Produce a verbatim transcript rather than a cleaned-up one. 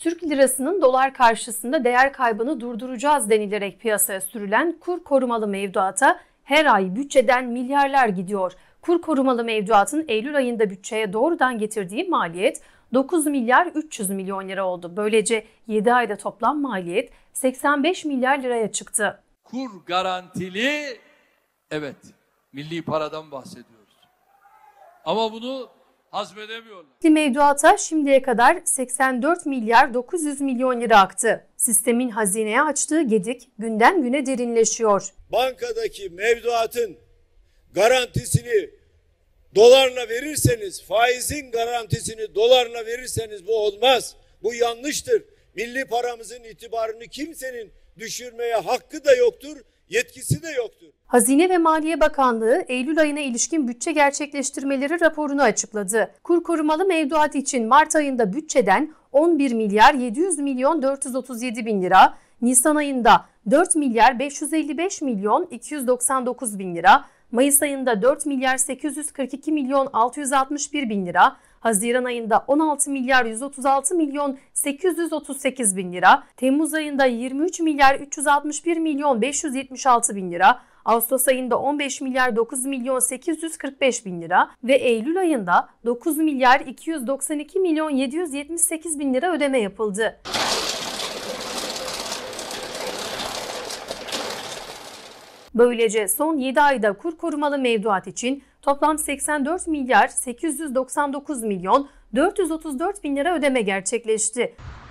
Türk lirasının dolar karşısında değer kaybını durduracağız denilerek piyasaya sürülen kur korumalı mevduata her ay bütçeden milyarlar gidiyor. Kur korumalı mevduatın Eylül ayında bütçeye doğrudan getirdiği maliyet dokuz milyar üç yüz milyon lira oldu. Böylece yedi ayda toplam maliyet seksen beş milyar liraya çıktı. Kur garantili, evet, milli paradan bahsediyoruz. Ama bunu hazmedemiyorlar. Mevduata şimdiye kadar seksen dört milyar dokuz yüz milyon lira aktı. Sistemin hazineye açtığı gedik günden güne derinleşiyor. Bankadaki mevduatın garantisini dolarla verirseniz, faizin garantisini dolarla verirseniz bu olmaz. Bu yanlıştır. Milli paramızın itibarını kimsenin düşürmeye hakkı da yoktur, yetkisi de yoktur. Hazine ve Maliye Bakanlığı Eylül ayına ilişkin bütçe gerçekleştirmeleri raporunu açıkladı. Kur korumalı mevduat için Mart ayında bütçeden on bir milyar yedi yüz milyon dört yüz otuz yedi bin lira, Nisan ayında dört milyar beş yüz elli beş milyon iki yüz doksan dokuz bin lira, Mayıs ayında dört milyar sekiz yüz kırk iki milyon altı yüz altmış bir bin lira, Haziran ayında on altı milyar yüz otuz altı milyon sekiz yüz otuz sekiz bin lira, Temmuz ayında yirmi üç milyar üç yüz altmış bir milyon beş yüz yetmiş altı bin lira, Ağustos ayında on beş milyar dokuz milyon sekiz yüz kırk beş bin lira ve Eylül ayında dokuz milyar iki yüz doksan iki milyon yedi yüz yetmiş sekiz bin lira ödeme yapıldı. Böylece son yedi ayda kur korumalı mevduat için toplam seksen dört milyar sekiz yüz doksan dokuz milyon dört yüz otuz dört bin lira ödeme gerçekleşti.